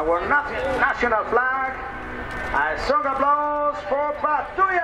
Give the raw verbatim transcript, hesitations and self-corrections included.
our national flag. A strong applause for Patrulla